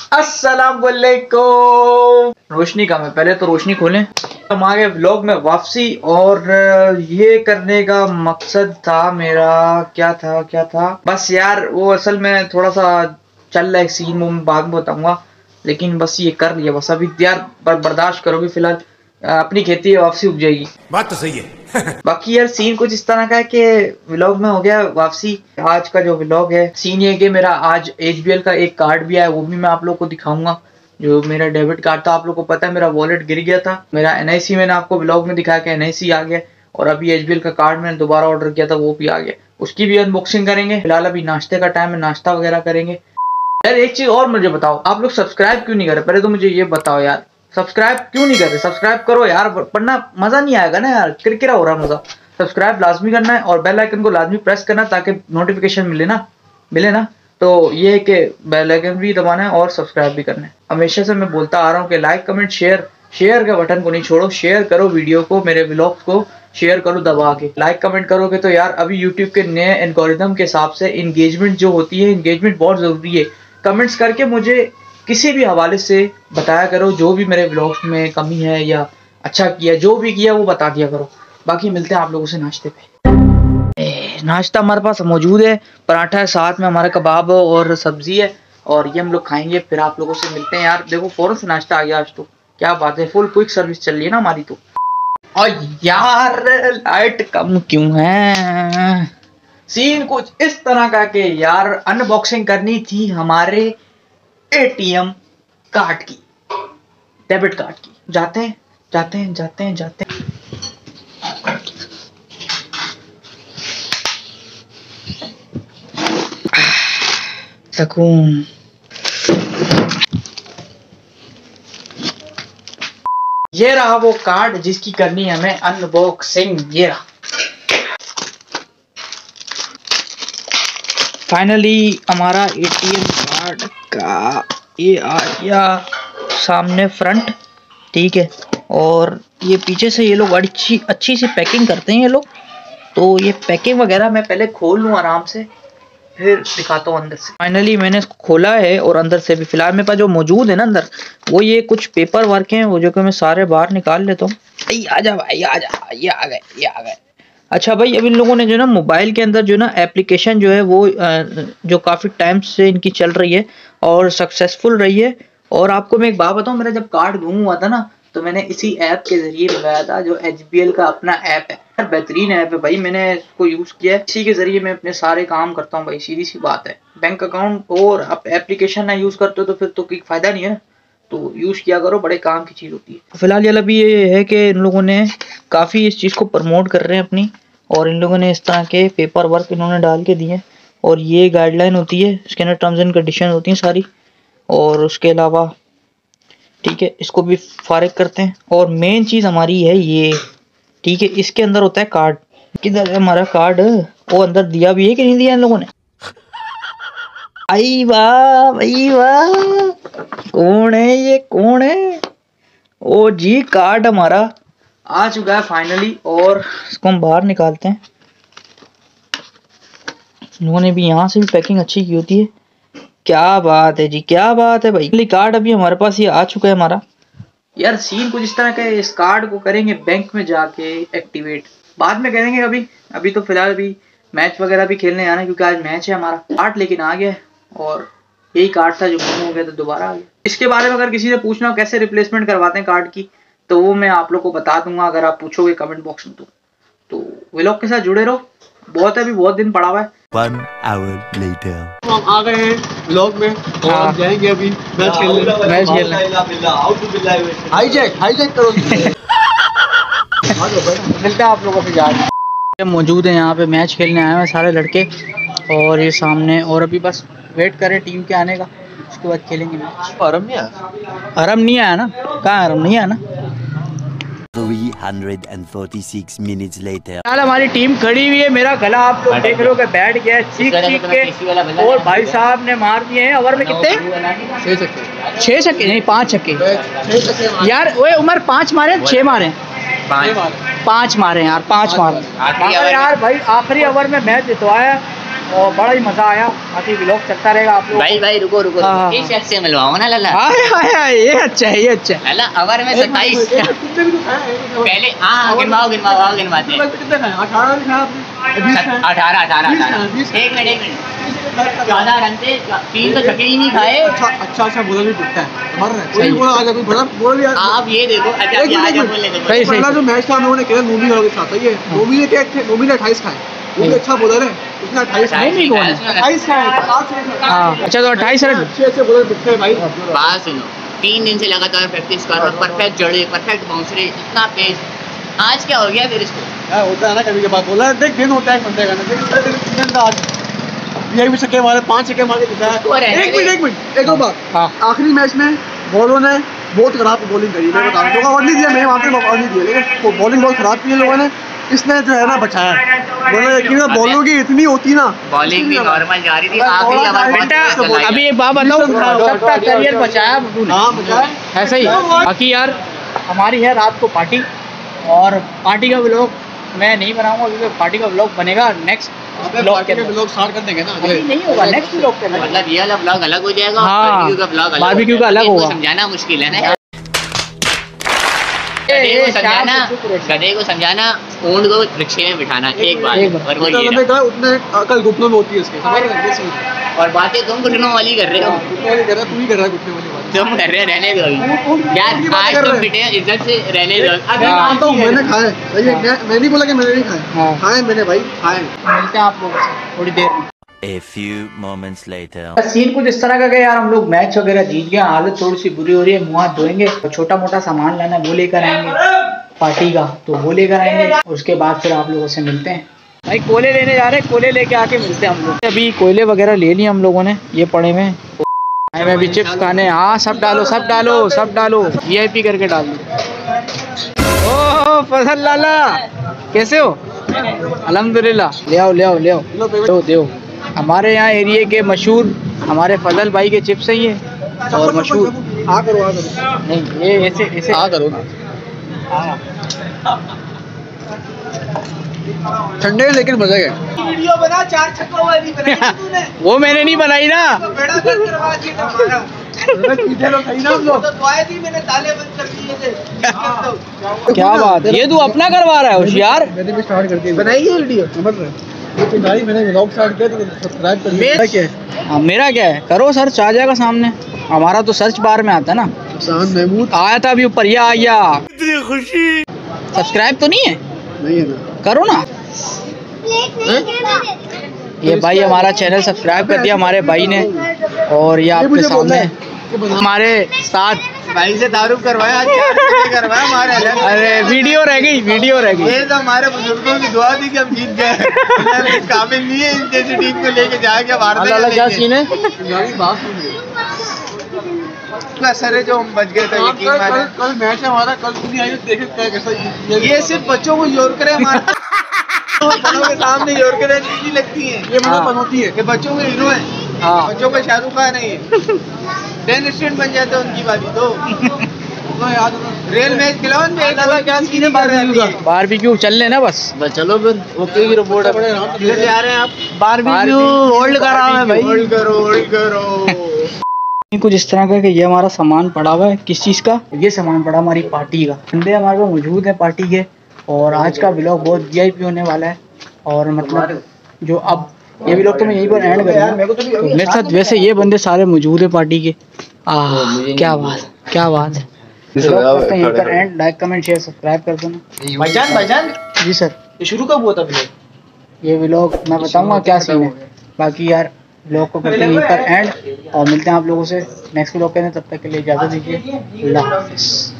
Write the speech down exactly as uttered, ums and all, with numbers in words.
अस्सलाम वालेकुम। रोशनी कम है, पहले तो रोशनी खोलें। हमारे व्लॉग में वापसी, और ये करने का मकसद था मेरा, क्या था क्या था बस यार, वो असल में थोड़ा सा चल रहा है सीन, वो मैं बाद में बताऊंगा, लेकिन बस ये कर लिया बस। अभी यार बर्दाश्त करोगे, फिलहाल अपनी खेती वापसी उग जाएगी। बात तो सही है। बाकी यार सीन कुछ इस तरह का है कि व्लॉग में हो गया वापसी। आज का जो व्लॉग है, सीन ये कि मेरा आज एच बी एल का एक कार्ड भी आया, वो भी मैं आप लोग को दिखाऊंगा। जो मेरा डेबिट कार्ड था, आप लोग को पता है मेरा वॉलेट गिर गया था। मेरा एन आई सी मैंने आपको व्लॉग में दिखाया कि एन आई सी आ गया, और अभी एच बी एल का कार्ड मैंने दोबारा ऑर्डर किया था, वो भी आ गया। उसकी भी अनबॉक्सिंग करेंगे। फिलहाल अभी नाश्ते का टाइम है, नाश्ता वगैरह करेंगे। यार एक चीज और मुझे बताओ, आप लोग सब्सक्राइब क्यों नहीं कर रहे? पहले तो मुझे ये बताओ यार, सब्सक्राइब क्यों नहीं कर रहे? सब्सक्राइब करो यार, वरना मजा नहीं आएगा ना यार, किरकिरा हो रहा है मजा। सब्सक्राइब लाजमी करना है और बेल आइकन को लाजमी प्रेस करना ताकि नोटिफिकेशन मिले ना मिले ना तो ये है कि बेल आइकन भी दबाना है और सब्सक्राइब भी करना है। हमेशा से मैं बोलता आ रहा हूँ कि लाइक कमेंट शेयर, शेयर के बटन को नहीं छोड़ो, शेयर करो वीडियो को, मेरे व्लॉग्स को शेयर करो दबा के। लाइक कमेंट करोगे तो यार अभी यूट्यूब के नए एल्गोरिथम के हिसाब से इंगेजमेंट जो होती है, इंगेजमेंट बहुत जरूरी है। कमेंट्स करके मुझे किसी भी हवाले से बताया करो, जो भी मेरे व्लॉग्स में कमी है या अच्छा किया, जो भी किया वो बता दिया करो। बाकी मिलते हैं आप लोगों से नाश्ते पे। नाश्ता हमारे पास मौजूद है, पराठा है, साथ में हमारा कबाब और सब्जी है, और ये हम लोग खाएंगे, फिर आप लोगों से मिलते हैं। यार देखो फौरन से नाश्ता आ गया आज, तो क्या बात है, फुल क्विक सर्विस चल रही है ना हमारी तो। और यार लाइट कम क्यों है? सीन कुछ इस तरह का कि यार अनबॉक्सिंग करनी थी हमारे ए टी एम कार्ड की, डेबिट कार्ड की। जाते हैं जाते हैं जाते हैं जाते हैं सकून। ये रहा वो कार्ड जिसकी करनी है हमें अनबॉक्सिंग। ये रहा फाइनली हमारा ए टी एम कार्ड का ये आ गया सामने फ्रंट, ठीक है। और ये पीछे से ये लोग अच्छी अच्छी सी पैकिंग करते हैं ये लोग, तो ये पैकिंग वगैरह मैं पहले खोल लूँ आराम से, फिर दिखाता हूँ अंदर से। फाइनली मैंने इसको खोला है, और अंदर से भी फिलहाल मेरे पास जो मौजूद है ना अंदर, वो ये कुछ पेपर वर्क हैं, वो जो कि मैं सारे बाहर निकाल लेता हूँ। आजा भाई आजा, ये आ गए ये आ गए। अच्छा भाई, अब इन लोगों ने जो ना मोबाइल के अंदर जो ना एप्लीकेशन जो है वो जो काफ़ी टाइम से इनकी चल रही है और सक्सेसफुल रही है। और आपको मैं एक बात बताऊँ, मेरा जब कार्ड गुम हुआ था ना, तो मैंने इसी ऐप के जरिए मंगाया था, जो एच बी एल का अपना ऐप है। बेहतरीन ऐप है भाई, मैंने इसको यूज़ किया है, इसी के जरिए मैं अपने सारे काम करता हूँ भाई, सीधी सी बात है। बैंक अकाउंट और आप एप्लीकेशन ना यूज़ करते हो तो फिर तो कोई फ़ायदा नहीं है ना, तो यूज़ किया करो, बड़े काम की चीज़ होती है। फिलहाल यार अभी ये है कि इन लोगों ने काफ़ी इस चीज़ को प्रमोट कर रहे हैं अपनी, और इन लोगों ने इस तरह के पेपर वर्क इन्होंने डाल के दिए, और ये गाइडलाइन होती है, इसके अंदर टर्म्स एंड कंडीशन होती हैं सारी। और उसके अलावा ठीक है, इसको भी फारिग करते हैं, और मेन चीज़ हमारी है ये, ठीक है। इसके अंदर होता है कार्ड। किधर है हमारा कार्ड? वो अंदर दिया भी है कि नहीं दिया इन लोगों ने? आई वाह आई वाह, कौन है ये, कौन है? ओ जी, कार्ड हमारा आ चुका है फाइनली, और इसको हम बाहर निकालते हैं। लोगों ने भी यहाँ से भी पैकिंग अच्छी की होती है। क्या बात है जी, क्या बात है भाई। कार्ड अभी हमारे पास ये आ चुका है हमारा। यार सीन कुछ इस तरह का है, इस कार्ड को करेंगे बैंक में जाके एक्टिवेट, बाद में करेंगे अभी। अभी तो फिलहाल अभी मैच वगैरह भी खेलने आना है, क्योंकि आज मैच है हमारा। कार्ड लेकिन आ गया है, और यही कार्ड था जो गुम हो गया, तो दोबारा आ गया। इसके बारे में अगर किसी से पूछना हो कैसे रिप्लेसमेंट करवाते हैं कार्ड की, तो वो मैं आप लोग को बता दूंगा अगर आप पूछोगे कमेंट बॉक्स में। तो तो व्लॉग के साथ जुड़े रहो, बहुत है अभी बहुत दिन पड़ा हुआ है। One hour later. हम आ गए हैं व्लॉग में, और हाँ। हम जाएंगे अभी मैच खेलने। मैच खेलने हाईजैक हाईजैक करो। मिलते हैं आप लोगों से। जा मौजूद है यहाँ पे, मैच खेलने आए हैं सारे लड़के, और ये सामने, और अभी बस वेट करें टीम के आने का, उसके बाद खेलेंगे मैच। आराम नहीं आया, आराम नहीं आया ना? कहाँ आराम नहीं आया ना? three hundred forty-six minutes later. फिलहाल हमारी टीम खड़ी हुई है, मेरा गला आप लोग देख रहे हो कि बैठ गया है चीख चीख के, और भाई साहब ने मार दिए हैं। ओवर में कितने? छह छक्के नहीं, पांच छक्के यार। वो उमर पांच मारे छह मारे? पांच पांच मारे यार, पांच मारे यार भाई। आखिरी ओवर में मैच जितवाया, और बड़ा ही मजा आया। बाकी व्लॉग चलता रहेगा आप लोग। भाई भाई रुको रुको, हाँ, इस शख्स से मिलवाओ ना लल्ला। हाँ हाँ ये अच्छा है, ये अच्छा है। लल्ला अवर में सत्ताईस पहले। हाँ गिनवाओ गिनवाओ, आओ गिनवाते हैं। अठारह अठारह अठारह एक मिनट एक मिनट चौदह रन से तीन तो छक्के ही नहीं खाए। अच्छा अच्छा अच्छा बोला भी टूटता है, मर रहा है कोई बोला आजा, कोई बड़ा बोल भी यार। आप ये देखो, अच्छा एक ये मिनट, आजा एक बोलने मिनट। दो। सही सही पहला जो मैच था हम लोगों ने खेला नोमी वालों के साथ, सही है। नोमी ने क्या नोमी ने अट्ठाईस खाए, वो भी अच्छा बॉलर है, उसने अट्ठाईस खाए। नहीं कौन है? अट्ठाईस खाए, आठ से खाए। हाँ अच्छा, तो अट्ठाईस रन। अच्छे अच्छे बॉलर दिखते हैं भाई। बात सुनो, तीन दिन से लगातार प्रैक्टिस कर रहा, परफेक्ट जड़े, परफेक्ट बाउंसरे, इतना पेस। आज क्या हो गया फिर इसको? यार होता है ना कभी कभार, बोला देख दिन होता है बंदे का ना, देख इसका दिन दिन था आज। ये भी छक्के मारे, पांच छक्के मार के दिखाया। और है, एक मिनट एक मिनट एक और बात, हाँ। आखिरी मैच में बॉलों ने बहुत खराब बॉलिंग करी, मैं बता रहा हूँ। अवार्ड नहीं दिया, मैं वहाँ पे अवार्ड नहीं दिया, लेकिन बॉलिंग बहुत खराब की है लोगों ने। इसने जो है ना बचाया, बोला यकीन है बॉलों की इतनी होती ना, बॉलिंग भी नॉर्मल जा रही थी, आखिरी ओवर बेटा अभी एक बात बताओ, सबका करियर बचाया बब्बू ने। हाँ बचाया। ऐसा ही। बाकी यार हमारी है रात को पार्टी, और पार्टी का व्लॉग मैं नहीं बनाऊंगा क्योंकि पार्टी का व्लॉग बनेगा नेक्स्ट व्लॉग के अंदर। लोग स्टार्ट कर देंगे ना अभी नहीं होगा, नेक्स्ट व्लॉग के अंदर। मतलब ये वाला ब्लॉग अलग हो जाएगा, हाँ, बारबेक्यू का ब्लॉग अलग बारबेक्यू का अलग इनको होगा। समझाना मुश्किल है ना। ए, गधे को ए, समझाना, शाम को चुप रहो। गधे को समझाना, ऊंट को रिक्शे में बिठाना, एक बार एक बार। और वो उतना ये लंबे रहा। का उतने अकल घुटनों में होती है इसके, समझ रहे हैं? ये सीन है। और बातें तुम घुटनों वाली कर रहे हो, घुटने वाली कर रहा है, तू ही कर रहा है घुटने वाली बात। तुम कर रहे हो, रहने दो अभी। यार उनकी बात आज कर तुम रहे हैं। पिटे हो, इज्जत से रहने दो। मैं मानता हूँ मैंने खाए, सही है, मैं मैं नहीं बोला कि मैंने नहीं खाए, हाँ। खाए मैंने भाई, खाए। मिलते हैं आप लोगों से थोड़ी देर में। A few moments later. Scene कुछ इस तरह का कि यार हम लोग मैच वगैरह जीत गए, हालत थोड़ी सी बुरी हो रही है, मुँह हाथ धोएंगे, छोटा मोटा सामान लाना है वो लेकर आएंगे पार्टी का, तो वो लेकर आएंगे। उसके बाद फिर आप लोगों से मिलते हैं। भाई कोयले लेने जा रहे हैं, कोयले लेके आके मिलते हैं हम लोग। अभी कोयले वगैरह ले लिए हम लोगों ने, ये पड़े में मैं अभी चिप्स खाने। हाँ सब डालो सब डालो सब डालो, वी आई पी करके डाल दो। ओह फजल लाला कैसे हो? अल्हम्दुलिल्लाह। ले आओ ले आओ ले आओ दो दो। हमारे यहाँ एरिया के मशहूर हमारे फजल भाई के चिप्स है ये, और मशहूर। हाँ करो हाँ करो, नहीं ये ऐसे ऐसे हाँ करो ना। हाँ। ठंडे लेकिन मजे गए। वीडियो बना, चार छक्कों वाली बनाई थी तूने, वो मैंने नहीं बनाई ना। तो बेड़ा गर्क करवा दिया हमारा। पीछे लोग सही ना हम लोग। तो दुआएं थी, मैंने ताले बंद कर दिए थे। क्या करता हूँ? क्या बात, ये तू अपना करवा रहा है होशियार। मैंने भी स्टार्ट कर दिया, बनाई है वीडियो। समझ रहे हैं? ये तो भाई मैंने व्लॉग स्टार्ट किया तो सब्सक्राइब कर मैं- दिया। क्या है? हाँ, मेरा क्या है, करो सर्च आ जाएगा सामने। हमारा तो सर्च बार में आता है ना, शान महमूद आया था अभी ऊपर, ये आया। इतनी खुशी। सब्सक्राइब तो नहीं है, नहीं है ना? करो ना। ये भाई हमारा चैनल सब्सक्राइब कर दिया हमारे भाई ने, और ये आपके मुझे बोलना सामने है कि बना- हमारे साथ। भाई से तारुफ करवाया, आज चार छक्के करवाया हमारे अलग। अरे वीडियो रह गई, वीडियो रह गई। ये तो हमारे बुजुर्गों की दुआ थी कि हम जीत गए। अल्लाह काबिल नहीं है इन जैसी टीम को लेके जाके अल्लाह क्या सीन है। तुम्हारी बात सुन ली। असर है जो हम बच गए थे, हाँ, यकीन कल माने। कल कल मैच है हमारा, कल तुम नहीं आई तो देखे क्या कैसा ये ये सिर्फ बच्चों को जोर करे हमारा। बड़ों के सामने जोर करे नहीं लगती है। ये मतलब हाँ। बनोती है। ये बच्चों के हीरो हैं, हाँ बच्चों का शाहरुख खान है ये। टेन स्टूडेंट बन जाते हैं उनकी बारी तो। तो याद है ना? रियल मैच खिलाओ उनपे, एक अलग क्या सीन है बारबेक्यू का। बारबेक्यू चल लेना बस। चलो फिर ओके की रिपोर्ट बड़े आराम से किधर जा रहे हैं आप? बारबेक्यू होल्ड कर रहा है भाई। होल्ड करो होल्ड करो। कुछ इस तरह का कि ये हमारा सामान पड़ा हुआ है। किस चीज़ का? ये सामान पड़ा हमारी पार्टी का। बंदे हमारे पास मौजूद है पार्टी के, और आज का व्लॉग बहुत वीआईपी होने वाला है। और मतलब जो अब ये व्लॉग तो मैं यहीं पर एंड करूँगा, तो मेरे साथ वैसे ये बंदे सारे मौजूद है पार्टी के। आह क्या बात, क्या बात है। व्लॉग करते हैं यहीं पर end. Like comment share subscribe कर देना। भाईजान भाईजान जी सर। ये शुरू कब हुआ था व्लॉग? ये व्लॉग मैं बताऊंगा क्या सीन है। बाकी यार व्लॉग को करते हैं यहीं पर एंड, और मिलते हैं आप लोगों से नेक्स्ट व्लॉग के अंदर। तब तक के लिए इजाज़त दीजिए। अल्लाह हाफिज़।